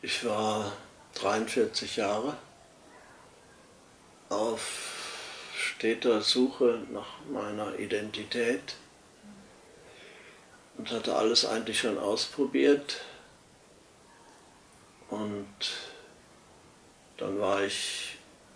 Ich war 43 Jahre auf steter Suche nach meiner Identität und hatte alles eigentlich schon ausprobiert. Und dann war ich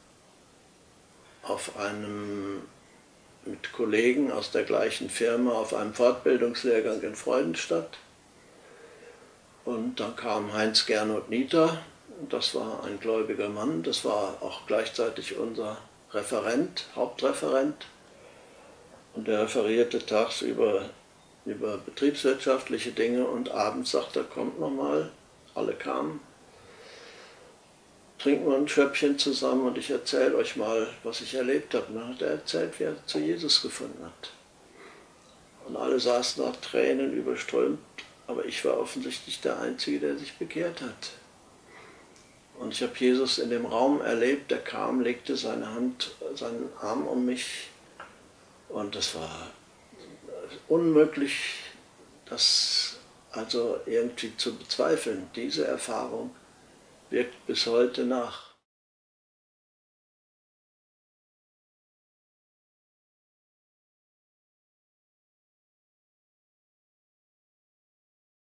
mit Kollegen aus der gleichen Firma auf einem Fortbildungslehrgang in Freudenstadt. Und dann kam Heinz Gernot Nieder, das war ein gläubiger Mann, das war auch gleichzeitig unser Referent, Hauptreferent. Und er referierte tagsüber über betriebswirtschaftliche Dinge und abends sagte er, kommt nochmal, alle kamen, trinken wir ein Schöppchen zusammen und ich erzähle euch mal, was ich erlebt habe. Und dann hat er erzählt, wie er zu Jesus gefunden hat. Und alle saßen nach Tränen überströmt, aber ich war offensichtlich der Einzige, der sich bekehrt hat. Und ich habe Jesus in dem Raum erlebt, er kam, legte seinen Arm um mich und es war unmöglich, das also irgendwie zu bezweifeln. Diese Erfahrung wirkt bis heute nach.